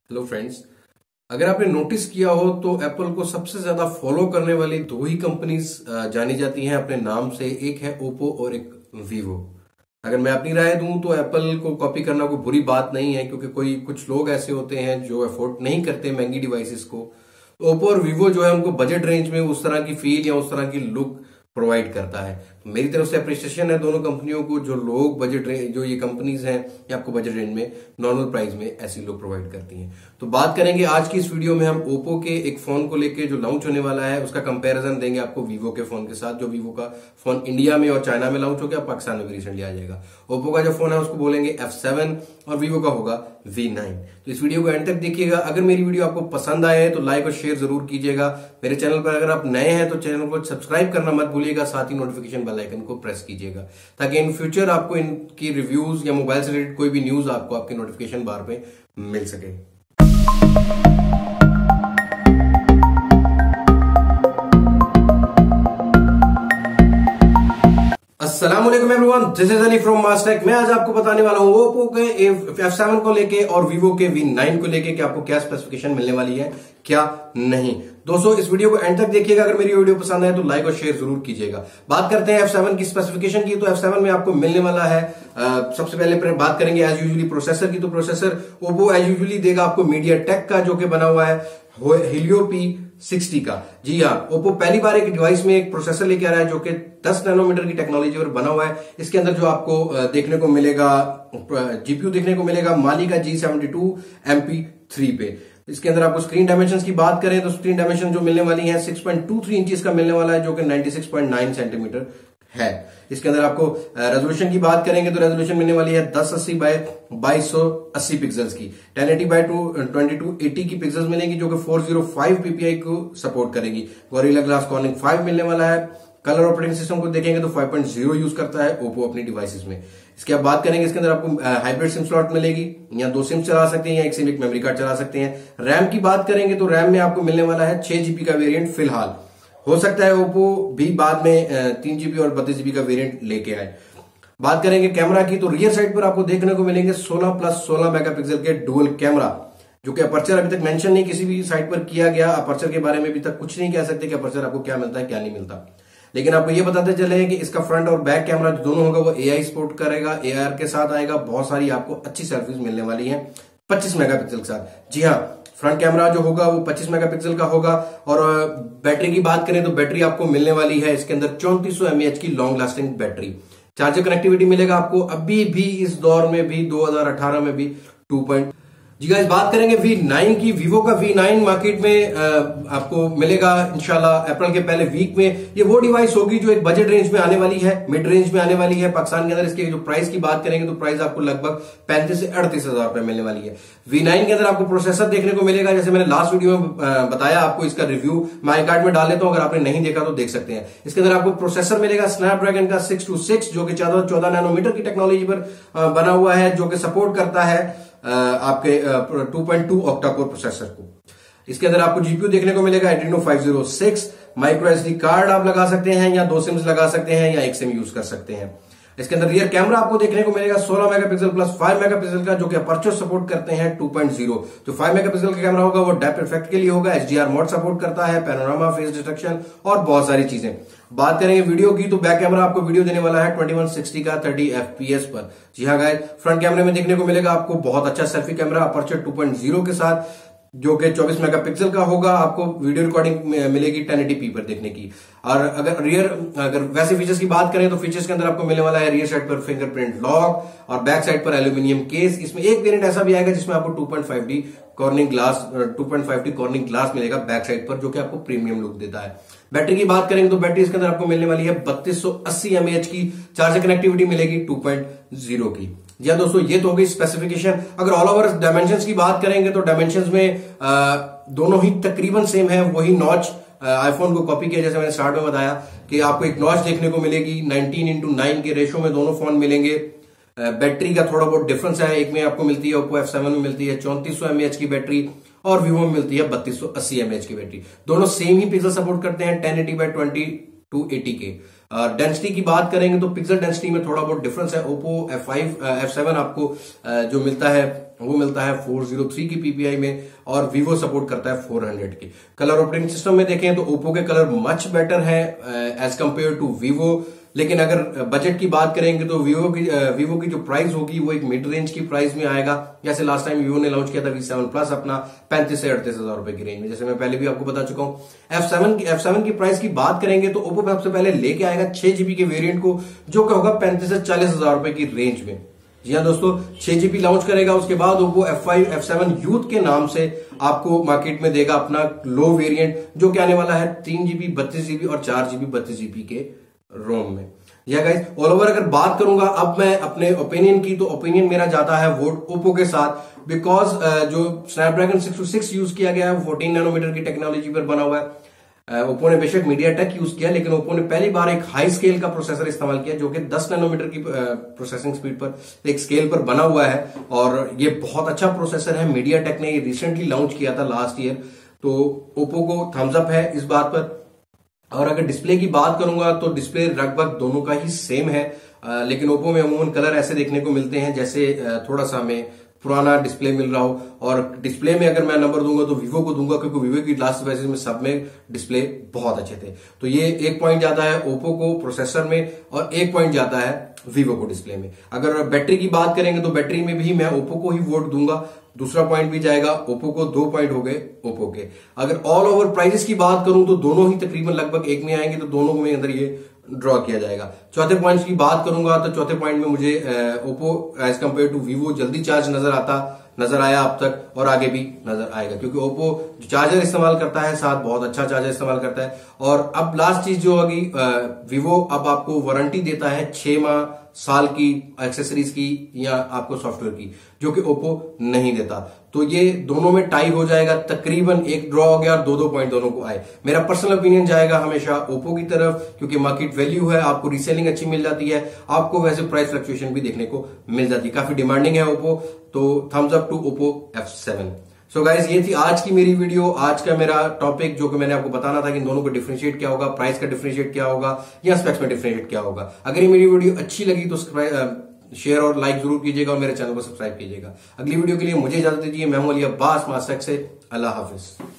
Hello friends. अगर आपने notice किया हो तो एप्पल को सबसे ज्यादा फॉलो करने वाली दो ही कंपनीज जानी जाती हैं अपने नाम से। एक है ओप्पो और एक वीवो। अगर मैं अपनी राय दूं तो एप्पल को कॉपी करना कोई बुरी बात नहीं है, क्योंकि कुछ लोग ऐसे होते हैं जो अफोर्ड नहीं करते महंगी डिवाइसेस को। ओप्पो और वीवो जो है उनको बजट रेंज में उस तरह की फील या उस तरह की लुक प्रोवाइड करता है। तो मेरी तरफ से अप्रिशिएशन है दोनों कंपनियों को, जो लोग बजट रेंज, जो ये कंपनीज हैं ये आपको बजट रेंज में नॉर्मल प्राइस में ऐसी लुक प्रोवाइड करती हैं। तो बात करेंगे आज की इस वीडियो में हम ओप्पो के एक फोन को लेके जो लॉन्च होने वाला है उसका कंपैरिजन देंगे आपको वीवो के फोन के साथ। जो वीवो का फोन इंडिया में और चाइना में लॉन्च हो गया, पाकिस्तान में भी रिसेंटली आ जाएगा। ओप्पो का जो फोन है उसको बोलेंगे F7 और वीवो का होगा V9। तो इस वीडियो को एंड तक देखिएगा। अगर मेरी वीडियो आपको पसंद आए तो लाइक और शेयर जरूर कीजिएगा। मेरे चैनल पर अगर आप नए हैं तो चैनल को सब्सक्राइब करना मत भूलिएगा, साथ ही नोटिफिकेशन बेल आइकन को प्रेस कीजिएगा ताकि इन फ्यूचर आपको इनकी रिव्यूज या मोबाइल से रिलेटेड कोई भी न्यूज आपको आपके नोटिफिकेशन बार पे मिल सके। अस्सलाम वालेकुम everyone, this is Ali from Mastek. मैं आज आपको बताने वाला हूं ओप्पो के F7 को लेके और वीवो के V9 को लेके कि आपको क्या स्पेसिफिकेशन मिलने वाली है क्या नहीं। दोस्तों इस वीडियो को एंड तक देखिएगा। अगर मेरी वीडियो पसंद आए तो लाइक और शेयर जरूर कीजिएगा। बात करते हैं F7 की स्पेसिफिकेशन की। तो F7 में आपको मिलने वाला है सबसे पहले बात करेंगे एज यूजुअली प्रोसेसर की। तो प्रोसेसर ओप्पो एज यूजुअली देगा आपको मीडियाटेक का, जो कि बना हुआ है Helio P60 का। जी हाँ, ओप्पो पहली बार एक डिवाइस में एक प्रोसेसर लेके आ रहा है जो कि 10 नैनोमीटर की टेक्नोलॉजी पर बना हुआ है। इसके अंदर जो आपको देखने को मिलेगा जीपीयू देखने को मिलेगा माली का G72 MP3 पे। इसके अंदर आपको स्क्रीन डायमेंशंस की बात करें तो स्क्रीन डायमेंशन जो मिलने वाली है 6.23 इंचेस का मिलने वाला है, जो कि 96.9 सेंटीमीटर है। इसके अंदर आपको रेजोल्यूशन की बात करेंगे तो रेजोल्यूशन मिलने वाली है 1080 बाय 2280 पिक्सल्स की। 1080 बाय 2280 की पिक्सल्स मिलेंगी, जो कि 405 ppi को सपोर्ट करेगी। गोरिल्ला ग्लास कॉर्निंग 5 मिलने वाला है। कलर ऑपरेटिंग सिस्टम को देखेंगे तो 5.0 यूज करता है ओप्पो अपनी डिवाइसेस में। इसके बाद बात करेंगे, इसके अंदर आपको हाइब्रिड सिम स्लॉट मिलेगी, या 2 सिम चला सकते हैं या एक सिम एक मेमोरी कार्ड चला सकते हैं। रैम की बात करेंगे तो रैम में आपको मिलने वाला है 6 GB का वेरिएंट फिलहाल। हो सकता है ओप्पो भी बाद में 3 GB और 32 GB का वेरिएंट लेके आए। बात करेंगे कैमरा की तो रियर साइड पर आपको देखने को मिलेंगे 16+16 मेगापिक्सल के डुअल कैमरा, जो कि अपर्चर अभी तक मेंशन नहीं किसी भी साइट पर किया गया। अपर्चर के बारे में अभी तक कुछ नहीं कह सकते कि अपर्चर आपको क्या मिलता है क्या नहीं मिलता, लेकिन आपको ये बताते चले कि इसका फ्रंट और बैक कैमरा दोनों होगा वो AI सपोर्ट करेगा, AR के साथ आएगा। बहुत सारी आपको अच्छी सेल्फीज मिलने वाली हैं 25 मेगापिक्सल के साथ। जी हाँ, फ्रंट कैमरा जो होगा वो 25 मेगापिक्सल का होगा। और बैटरी की बात करें तो बैटरी आपको मिलने वाली है इसके अंदर 3400 mAh की long lasting battery. Charger connectivity मिलेगा आपको अभी भी इस दौर में भी 2018 में भी 2. जी गाइस, बात करेंगे V9 की। वीवो का V9 मार्केट में आपको मिलेगा इंशाल्लाह अप्रैल के पहले वीक में। ये वो डिवाइस होगी जो एक बजट रेंज में आने वाली है, मिड रेंज में आने वाली है पाकिस्तान के अंदर। इसके जो प्राइस की बात करेंगे तो प्राइस आपको लगभग 35 से 38 हजार रुपए मिलने वाली है। V9 के अंदर आपको प्रोसेसर देखने को मिलेगा, जैसे मैंने लास्ट वीडियो में बताया आपको। इसका रिव्यू मैं आई कार्ड में डाल देता हूं, अगर आपने नहीं देखा तो देख सकते हैं। इसके अंदर आपको प्रोसेसर मिलेगा स्नैपड्रैगन का 626, जो कि 14 नैनोमीटर की टेक्नोलॉजी पर बना हुआ है, जो कि सपोर्ट करता है आपके 2.2 ऑक्टा कोर प्रोसेसर को। इसके अंदर आपको जीपीयू देखने को मिलेगा Adreno 506। माइक्रो एसडी कार्ड आप लगा सकते हैं, या 2 सिम्स लगा सकते हैं, या एक सिम यूज कर सकते हैं। इसके अंदर रियर कैमरा आपको देखने को मिलेगा 16 मेगापिक्सल प्लस 5 मेगापिक्सल का, जो कि अपर्चर सपोर्ट करते हैं 2.0। जो 5 मेगापिक्सल का कैमरा होगा वो डेप्थ इफेक्ट के लिए होगा, HDR मोड सपोर्ट करता है, पैनोरामा, फेस डिटेक्शन और बहुत सारी चीजें। बात करेंगे वीडियो की तो बैक कैमरा आपको वीडियो देने वाला है 2160 का 30 FPS पर। जी हाँ गाइस, फ्रंट कैमरे में देखने को मिलेगा आपको बहुत अच्छा सेल्फी कैमरा अपर्चर 2.0 के साथ, जो कि 24 मेगापिक्सल का होगा। आपको वीडियो रिकॉर्डिंग मिलेगी 1080p पर देखने की। और अगर वैसे फीचर्स की बात करें तो फीचर्स के अंदर आपको मिलने वाला है रियर साइड पर फिंगरप्रिंट लॉक और बैक साइड पर एल्यूमिनियम केस। इसमें एक वेरिएंट ऐसा भी आएगा जिसमें आपको 2.5D कॉर्निंग ग्लास मिलेगा बैक साइड पर, जो कि आपको प्रीमियम लुक देता है। बैटरी की बात करेंगे तो बैटरी इसके अंदर आपको मिलने वाली है 3280 mAh की। चार्जर कनेक्टिविटी मिलेगी 2.0 की। जी हाँ दोस्तों, ये तो होगी स्पेसिफिकेशन। अगर ऑल ओवर डायमेंशंस की बात करेंगे तो डायमेंशंस में दोनों ही तकरीबन सेम है। वही नॉच आईफोन को कॉपी किया, जैसे मैंने स्टार्ट में बताया कि आपको एक नॉच देखने को मिलेगी 19:9 के रेशो में दोनों फोन मिलेंगे। बैटरी का थोड़ा बहुत डिफरेंस है, एक में आपको मिलती है ओप्पो F7 में मिलती है 3400 mAh की बैटरी और वीवो में मिलती है 3280 mAh की बैटरी। दोनों सेम ही पिक्सल सपोर्ट करते हैं 1080 बाय 2280 के। डेंसिटी की बात करेंगे तो पिक्सल डेंसिटी में थोड़ा बहुत डिफरेंस है। ओप्पो F7 आपको जो मिलता है वो मिलता है 403 की पीपीआई में और वीवो सपोर्ट करता है 400 की। कलर ऑपरेटिंग सिस्टम में देखें तो ओप्पो के कलर मच बेटर है एज कंपेयर टू वीवो। लेकिन अगर बजट की बात करेंगे तो वीवो की जो प्राइस होगी वो एक मिड रेंज की प्राइस में आएगा। जैसे लास्ट टाइम वीवो ने लॉन्च किया था V7 प्लस अपना 35 से 38 हजार रुपए की रेंज में, जैसे मैं पहले भी आपको बता चुका हूं। F7 की प्राइस की बात करेंगे तो ओप्पो सबसे पहले लेके आएगा 6GB के वेरिएंट को, जो कि होगा 35 से 40 हजार रुपए की रेंज में। जी हाँ दोस्तों, 6GB लॉन्च करेगा। उसके बाद ओप्पो F7 यूथ के नाम से आपको मार्केट में देगा अपना लो वेरिएंट, जो कि आने वाला है 3GB 32GB और 4GB 32GB के रोम में। या गाइस, ऑल ओवर अगर बात करूंगा अब मैं अपने ओपिनियन की, तो ओपिनियन मेरा जाता है वोट ओप्पो के साथ। बिकॉज जो स्नैपड्रैगन 626 यूज किया गया है 14 नैनोमीटर की टेक्नोलॉजी पर बना हुआ है। ओप्पो ने बेशक मीडियाटेक यूज किया, लेकिन ओप्पो ने पहली बार एक हाई स्केल का प्रोसेसर इस्तेमाल किया, जो कि 10 नैनोमीटर की प्रोसेसिंग स्पीड पर एक स्केल पर बना हुआ है। और ये बहुत अच्छा प्रोसेसर है। मीडियाटेक ने ये रिसेंटली लॉन्च किया था लास्ट ईयर, तो ओप्पो को थम्स अप है इस बात पर। और अगर डिस्प्ले की बात करूंगा तो डिस्प्ले लगभग दोनों का ही सेम है, लेकिन ओप्पो में अमूमन कलर ऐसे देखने को मिलते हैं जैसे थोड़ा सा हमें पुराना डिस्प्ले मिल रहा हो। और डिस्प्ले में अगर मैं नंबर दूंगा तो वीवो को दूंगा, क्योंकि वीवो की लास्ट डिवाइसेस में सब में डिस्प्ले बहुत अच्छे थे। तो ये एक पॉइंट जाता है ओप्पो को प्रोसेसर में और एक पॉइंट जाता है वीवो को डिस्प्ले में। अगर बैटरी की बात करेंगे तो बैटरी में भी मैं ओप्पो को ही वोट दूंगा। दूसरा पॉइंट भी जाएगा ओप्पो को, 2 पॉइंट हो गए ओप्पो के। अगर ऑल ओवर प्राइसेस की बात करूं तो दोनों ही तकरीबन लगभग एक में आएंगे, तो दोनों में अंदर ये ड्रॉ किया जाएगा। चौथे पॉइंट की बात करूंगा तो चौथे पॉइंट में मुझे Oppo as compare to Vivo जल्दी चार्ज नजर आया अब तक और आगे भी नजर आएगा, क्योंकि ओप्पो जो चार्जर इस्तेमाल करता है साथ बहुत अच्छा चार्जर इस्तेमाल करता है। और अब लास्ट चीज जो होगी, वीवो अब आपको वारंटी देता है 6 माह साल की एक्सेसरीज की या आपको सॉफ्टवेयर की, जो कि ओप्पो नहीं देता। तो ये दोनों में टाई हो जाएगा, तकरीबन एक ड्रॉ हो गया और 2-2 पॉइंट दोनों को आए। मेरा पर्सनल ओपिनियन जाएगा हमेशा ओप्पो की तरफ, क्योंकि मार्केट वैल्यू है, आपको रीसेलिंग अच्छी मिल जाती है, आपको वैसे प्राइस फ्लक्चुएशन भी देखने को मिल जाती है। काफी डिमांडिंग है ओप्पो, तो thumbs up to Oppo F7। So guys, ये थी आज की मेरी वीडियो, आज का मेरा टॉपिक, जो कि मैंने आपको बताना था कि इन दोनों को डिफरेंशिएट क्या होगा, प्राइस का डिफरेंशिएट क्या होगा या स्पेक्स में डिफरेंशिएट क्या होगा। अगर ये मेरी वीडियो अच्छी लगी तो शेयर और लाइक जरूर कीजिएगा और मेरे चैनल को सब्सक्राइब कीजिएगा। अगली वीडियो के लिए मुझे इजाजत दीजिए। मैं हूं अली अब्बास मास्टेक से। अल्लाह हाफिज।